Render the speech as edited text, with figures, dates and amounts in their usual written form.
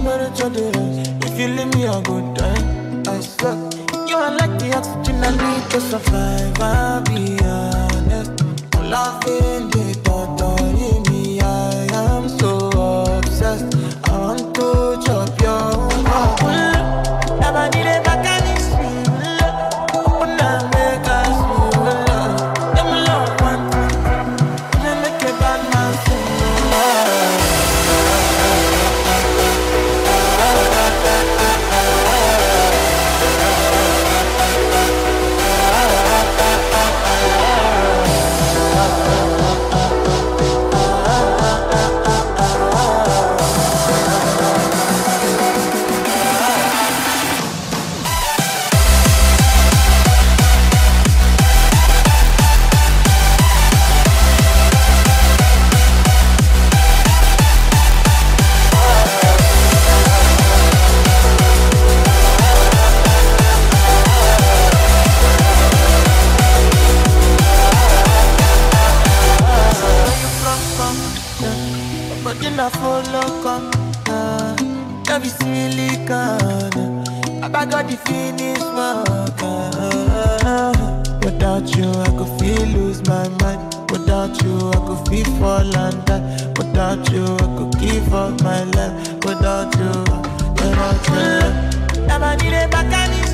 temperature dey rise. If you leave me, I go die. I swear. You are like the oxygen I need to survive. I'll be honest. I'm laughing the thought of me. I am so obsessed. I want to chop your heart. Never need a back and it's real. Open and make us feel love. Them love one time. They make a bad man sing. But you not follow come, every silicon. I got the finish work. Without you, I could feel lose my mind. Without you, I could feel fall and die. Without you, I could give up my life. Without you, Never need a back and